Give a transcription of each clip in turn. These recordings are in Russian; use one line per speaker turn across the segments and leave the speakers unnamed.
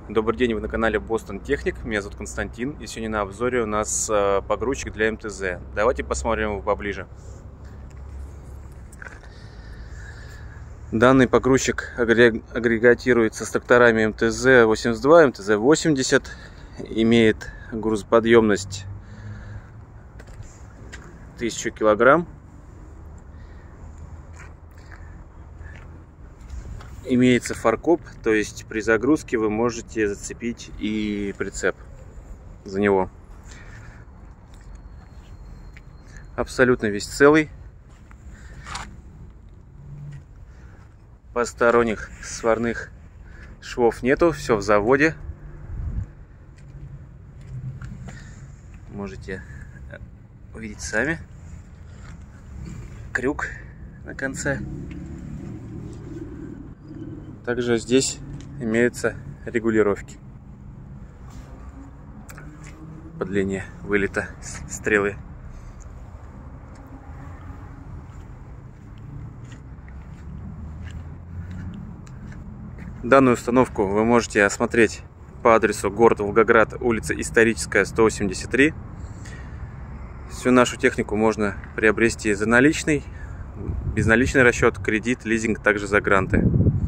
Добрый день, вы на канале Boston Technic. Меня зовут Константин, и сегодня на обзоре у нас погрузчик для МТЗ. Давайте посмотрим его поближе. Данный погрузчик агрегатируется с тракторами МТЗ-82, МТЗ-80, имеет грузоподъемность 1000 килограмм. Имеется фаркоп, то есть при загрузке вы можете зацепить и прицеп за него. Абсолютно весь целый. Посторонних сварных швов нету, все в заводе. Можете увидеть сами. Крюк на конце. Также здесь имеются регулировки по длине вылета стрелы. Данную установку вы можете осмотреть по адресу город Волгоград, улица Историческая, 183. Всю нашу технику можно приобрести за наличный, безналичный расчет, кредит, лизинг, также за гранты.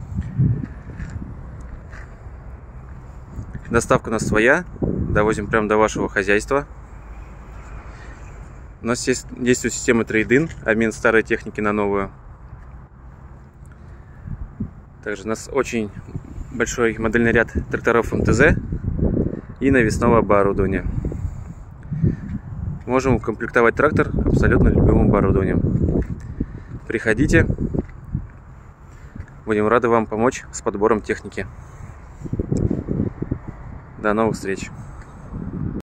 Доставка у нас своя, довозим прямо до вашего хозяйства. У нас есть действует система трейд-ин, обмен старой техники на новую. Также у нас очень большой модельный ряд тракторов МТЗ и навесного оборудования. Можем укомплектовать трактор абсолютно любым оборудованием. Приходите, будем рады вам помочь с подбором техники. До новых встреч!